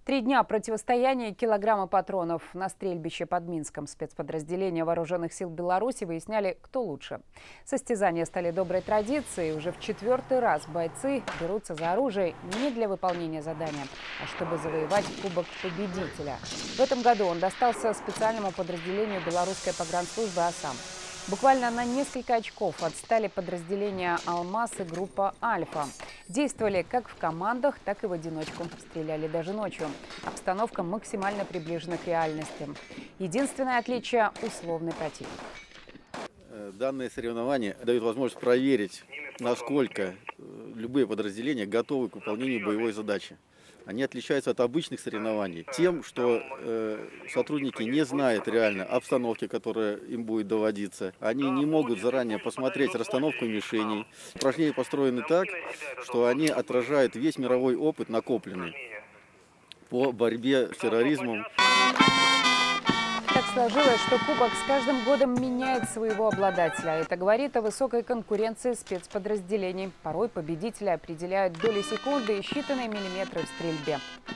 3 дня противостояния и килограммы патронов. На стрельбище под Минском спецподразделения Вооруженных сил Беларуси выясняли, кто лучше. Состязания стали доброй традицией. Уже в 4-й раз бойцы берутся за оружие не для выполнения задания, а чтобы завоевать Кубок Победителя. В этом году он достался специальному подразделению белорусской погранслужбы «Асам». Буквально на несколько очков отстали подразделения «Алмаз» и группа «Альфа». Действовали как в командах, так и в одиночку. Стреляли даже ночью. Обстановка максимально приближена к реальности. Единственное отличие – условный противник. Данные соревнования дают возможность проверить, насколько любые подразделения готовы к выполнению боевой задачи. Они отличаются от обычных соревнований тем, что сотрудники не знают реально обстановки, которая им будет доводиться. Они не могут заранее посмотреть расстановку мишеней. Упражнения построены так, что они отражают весь мировой опыт, накопленный по борьбе с терроризмом. Так сложилось, что Кубок с каждым годом меняет своего обладателя. Это говорит о высокой конкуренции спецподразделений. Порой победителя определяют доли секунды и считанные миллиметры в стрельбе.